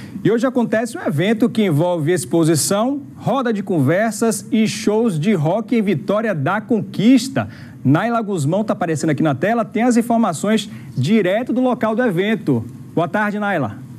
E hoje acontece um evento que envolve exposição, roda de conversas e shows de rock em Vitória da Conquista. Naila Guzmão está aparecendo aqui na tela, tem as informações direto do local do evento. Boa tarde, Naila.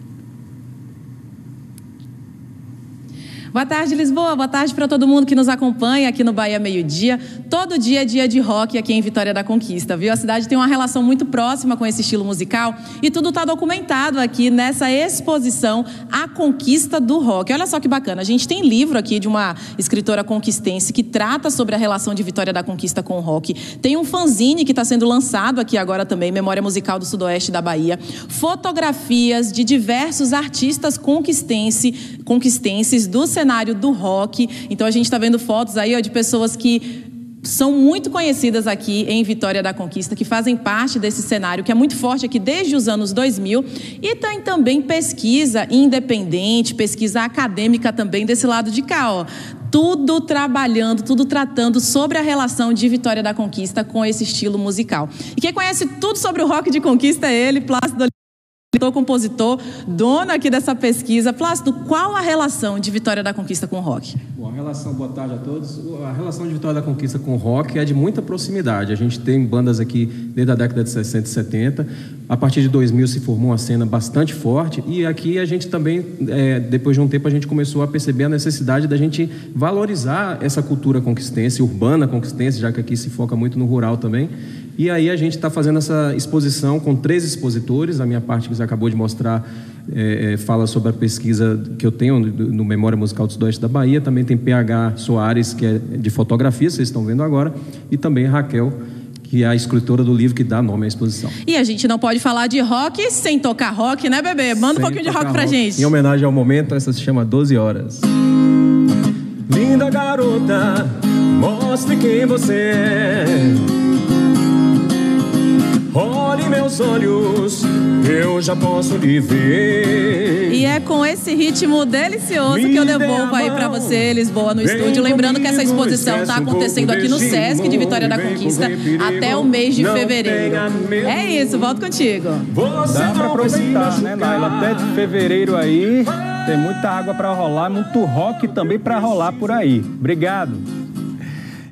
Boa tarde, Lisboa. Boa tarde para todo mundo que nos acompanha aqui no Bahia Meio Dia. Todo dia é dia de rock aqui em Vitória da Conquista, viu? A cidade tem uma relação muito próxima com esse estilo musical e tudo está documentado aqui nessa exposição A Conquista do Rock. Olha só que bacana, a gente tem livro aqui de uma escritora conquistense que trata sobre a relação de Vitória da Conquista com o rock. Tem um fanzine que está sendo lançado aqui agora também, Memória Musical do Sudoeste da Bahia. Fotografias de diversos artistas conquistenses do cenário do rock. Então a gente está vendo fotos aí de pessoas que são muito conhecidas aqui em Vitória da Conquista, que fazem parte desse cenário que é muito forte aqui desde os anos 2000, e tem também pesquisa independente, pesquisa acadêmica também desse lado de cá, ó. Tudo trabalhando, tudo tratando sobre a relação de Vitória da Conquista com esse estilo musical. E quem conhece tudo sobre o rock de Conquista é ele, Plácido, compositor, dono aqui dessa pesquisa. Plácido, qual a relação de Vitória da Conquista com o rock? Bom, boa tarde a todos. A relação de Vitória da Conquista com o rock é de muita proximidade. A gente tem bandas aqui desde a década de 60 e 70. A partir de 2000 se formou uma cena bastante forte e aqui a gente também, depois de um tempo, a gente começou a perceber a necessidade da gente valorizar essa cultura conquistense, urbana conquistense, já que aqui se foca muito no rural também. E aí a gente está fazendo essa exposição com 3 expositores. A minha parte que você acabou de mostrar fala sobre a pesquisa que eu tenho no Memória Musical do Sudoeste da Bahia. Também tem PH Soares, que é de fotografia, vocês estão vendo agora. E também Raquel, que é a escritora do livro que dá nome à exposição. E a gente não pode falar de rock sem tocar rock, né, bebê? Manda um pouquinho de rock pra gente. Em homenagem ao momento, essa se chama 12 Horas. Linda garota, mostre quem você é. Olhe meus olhos, eu já posso lhe ver. E é com esse ritmo delicioso que eu devolvo aí pra você, Lisboa, no estúdio. Lembrando que essa exposição tá acontecendo aqui no Sesc de Vitória da Conquista até o mês de fevereiro. É isso, volto contigo. Dá pra aproveitar, né, Naila? Até de fevereiro aí tem muita água pra rolar, muito rock também pra rolar por aí. Obrigado.